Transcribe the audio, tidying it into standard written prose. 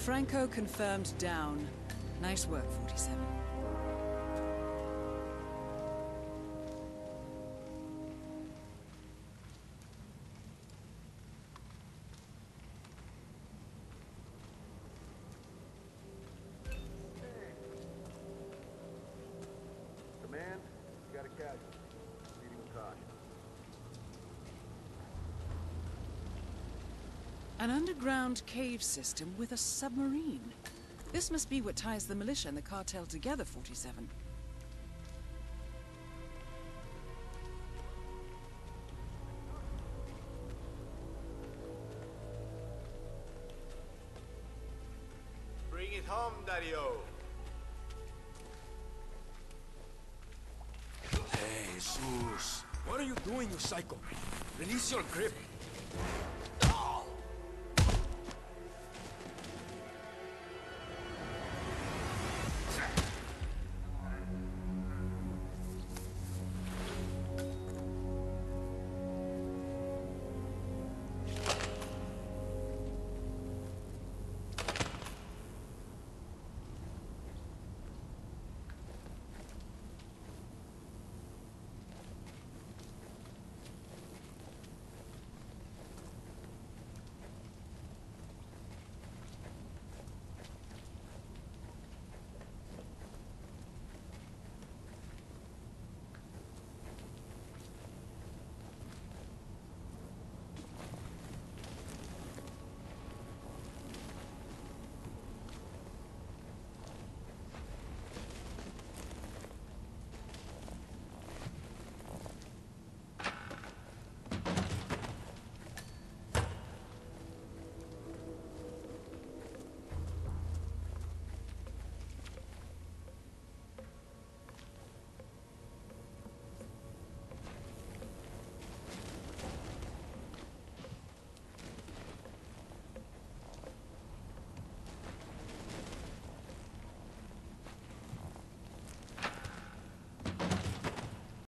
Franco confirmed down. Nice work, 47. Command, you got a casualty. Proceeding with caution. An underground cave system with a submarine. This must be what ties the militia and the cartel together, 47. Bring it home, Dario. Hey, Jesus. What are you doing, you psycho? Release your grip.